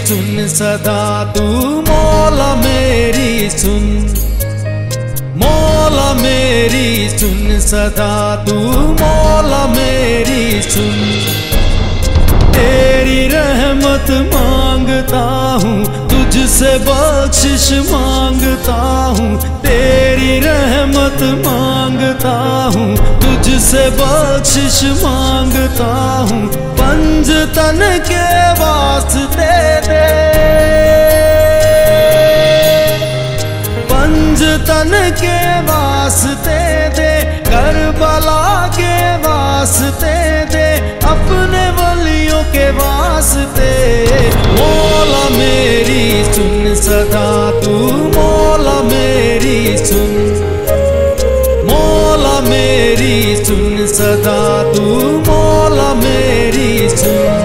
सुन सदा तू मौला मेरी सुन, मौला मेरी सुन सदा तू मौला मेरी सुन। तेरी रहमत मांगता हूँ, तुझसे बख्शिश मांगता हूँ। तेरी रहमत मांगता हूँ, तुझसे बख्शिश मांगता हूँ। पंज तन के वास्ते दे, पंज तन के वास्ते दे, करबला के वास्ते दे, अपने वलियों के वास्ते। मौला मेरी सुन सदा तू मौला मेरी सुन, मौला मेरी सुन सदा तू मौला मेरी सुन।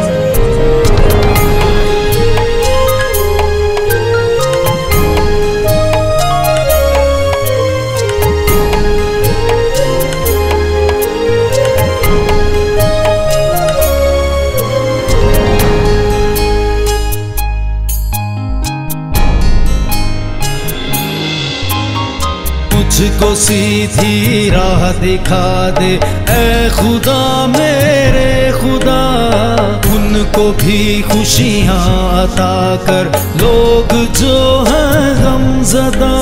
मुझको सीधी राह दिखा दे ऐ खुदा मेरे खुदा, उनको भी खुशियाँ अता कर लोग जो हैं गमज़दा।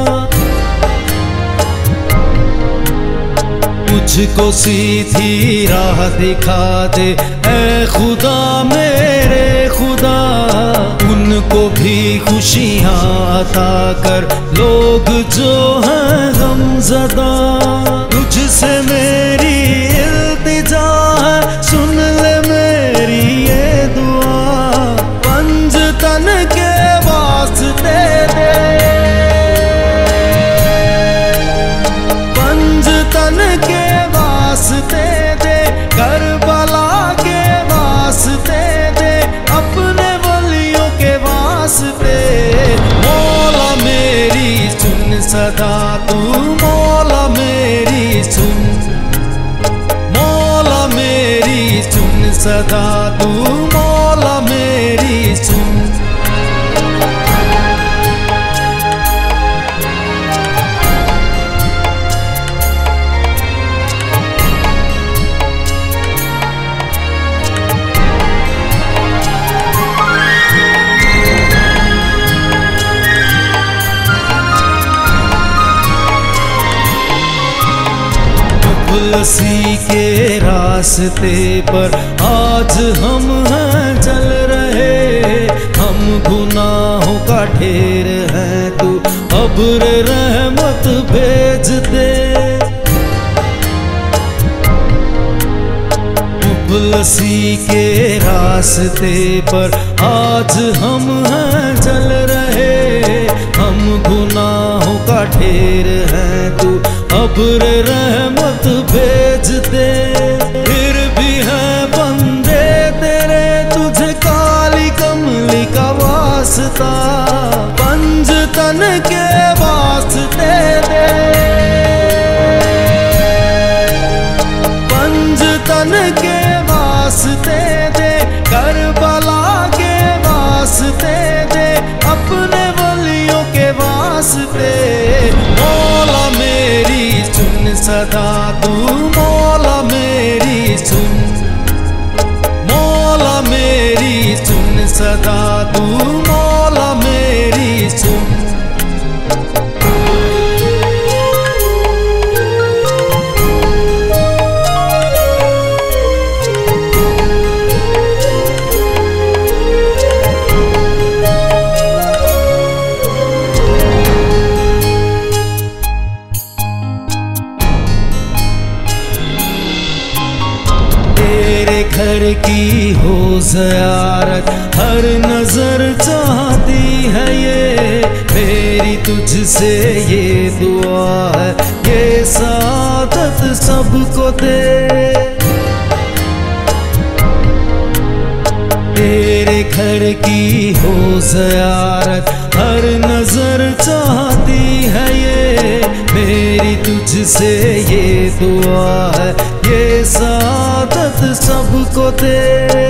मुझको सीधी राह दिखा दे ऐ खुदा मेरे खुदा, उनको भी खुशियाँ अता कर लोग जो हैं गमज़दा। तुझसे मेरी इल्तिजा है, सुन ले मेरी ये दुआ। पंज तन के वास्ते दे, पंज तन के वास्ते दे, करबला के वास्ते दे, अपने वलियों के वास्ते। मौला मेरी सुन सदा तू मौला मेरी सुन, मौला मेरी सुन सदा तू मौला मेरी सुन। मुफलसी के रास्ते पर आज हम हैं चल रहे, हम गुनाहों का ढेर हैं, तू अब्र रहमत भेज दे। मुफलसी के रास्ते पर आज हम हैं चल रहे, हम गुनाहों का ढेर हैं, तू अब्र रहमत भेज दे। फिर भी है बंदे तेरे, तुझे काली कमली का वास्ता। पंज तन के वास्ते दे, पंज तन के वास्ते दे, करबला के वास्ते दे, अपने वलियों के वास्ते। मौला मेरी सुन सदा तू मौला मेरी सुन, मौला मेरी सुन सदा तू मौला मेरी सुन। घर की हो ज़ियारत हर नजर चाहती है ये, मेरी तुझसे ये दुआ है, ये सादत सबको दे। तेरे घर की हो ज़ियारत हर नजर चाहती है ये, मेरी तुझसे ये दुआ है, ये सादत सबको दे।